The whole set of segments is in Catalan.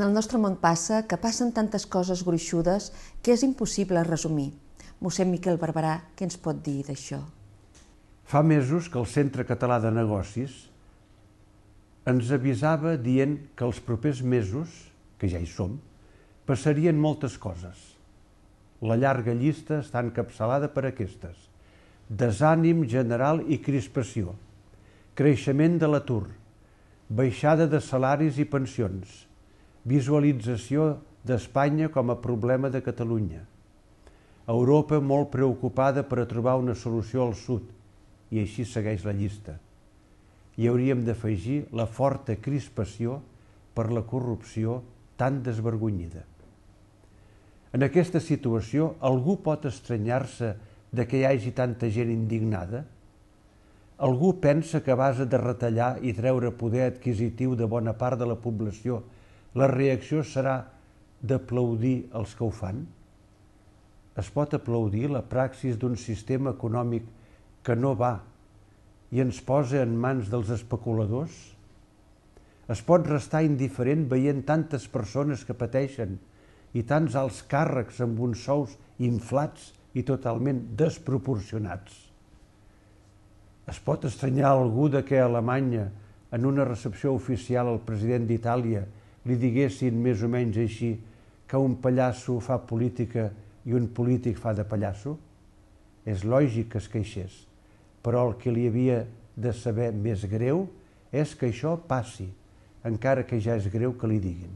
el nostre món passa que passen tantes coses gruixudes que és impossible resumir. Mossèn Miquel Barberà, què ens pot dir d'això? Fa mesos que el Centre Català de Negocis ens avisava dient que els propers mesos, que ja hi som, passarien moltes coses. La llarga llista està encapçalada per aquestes: desànim general i crispació, creixement de l'atur, baixada de salaris i pensions, visualització d'Espanya com a problema de Catalunya, Europa molt preocupada per a trobar una solució al sud, i així segueix la llista. I hauríem d'afegir la forta crispació per la corrupció tan desvergonyida. En aquesta situació, algú pot estranyar-se de que hi hagi tanta gent indignada? Algú pensa que a base de retallar i treure poder adquisitiu de bona part de la població, la reacció serà d'aplaudir els que ho fan? Es pot aplaudir la praxis d'un sistema econòmic que no va i ens posa en mans dels especuladors? Es pot restar indiferent veient tantes persones que pateixen i tants alts càrrecs amb uns sous inflats i totalment desproporcionats? Es pot estranyar algú de que a Alemanya, en una recepció oficial al president d'Itàlia, li diguessin més o menys així que un pallasso fa política i un polític fa de pallasso? És lògic que es queixés, però el que li havia de saber més greu és que això passi, encara que ja és greu que li diguin.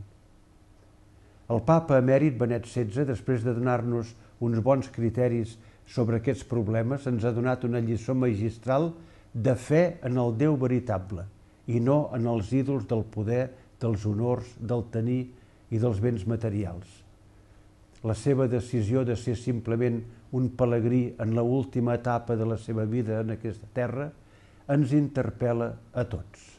El papa emèrit Benet XVI, després de donar-nos uns bons criteris sobre aquests problemes, ens ha donat una lliçó magistral de fe en el Déu veritable i no en els ídols del poder, dels honors, del tenir i dels béns materials. La seva decisió de ser simplement un pelegrí en l'última etapa de la seva vida en aquesta terra ens interpel·la a tots.